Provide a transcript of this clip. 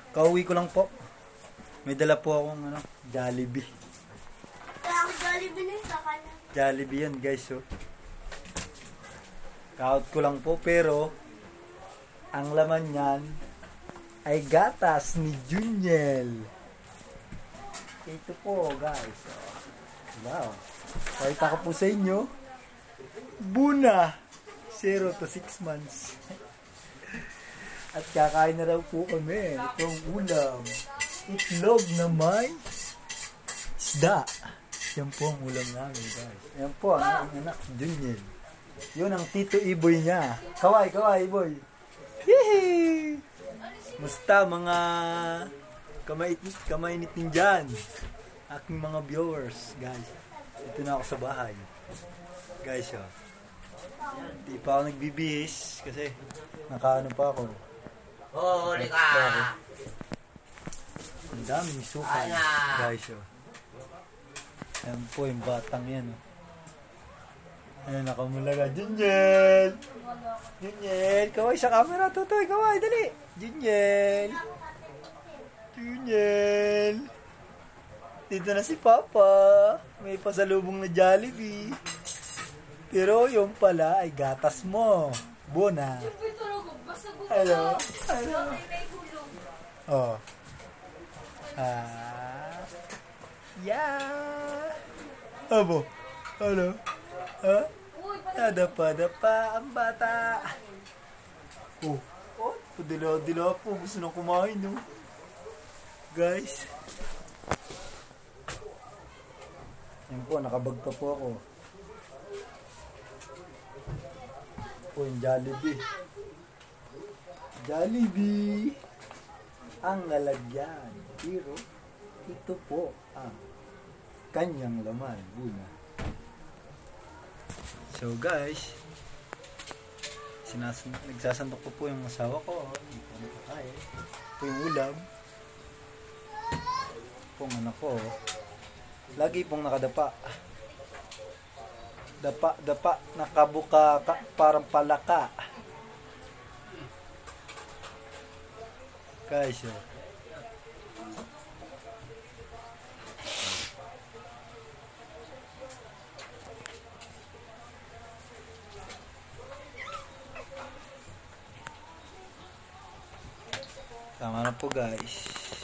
Kauwi ko lang po. May dala po akong Jollibee. Jollibee na sa kanan. Jollibee yan guys, oh. Kaut ko lang po, pero ang laman niyan ay gatas ni Juniel. Ito po guys, oh. Wow. Pakita ko po sa inyo. Buna 0 to 6 months. At kakain na raw po kami itong ulam. Itlog na may isda. Yan po ang ulam namin guys. Yan po ang anak Juniel. Yun ang Tito Iboy niya. Kaway, Iboy. Hihi! Musta mga kamainit din dyan? Aking mga viewers, guys. Ito na ako sa bahay. Guys, oh. Di pa ako nagbibihis kasi nakaano pa ako. Huli ka! Ang daming sukal. Guys, oh. Ayan po yung batang yan, oh. Ayan, nakamulaga. Juniel! Juniel! Kaway sa camera. Tutoy, kaway. Dali! Juniel! Juniel! Dito na si Papa. May pasalubong na Jollibee. Pero yung pala ay gatas mo. Buna. Hello? Hello? Oh. Yeah! Abo. Hello? Ha? Nadapa-dapa ang bata. Oh. Oh, padila-dila po. Gusto nang kumain, no? Guys. Yan po, nakabag pa po ako. Po yung Jollibee. Jollibee. Ang lalagyan. Pero, ito po ang kanyang laman. Buna. So guys, nagsasandok po yung asawa ko. Hindi po nakakain. Ito yung ulam. Pong anak ko. Lagi pong nakadapa. Dapa, nakabuka, parang palaka. Guys, oh. Tama na po guys.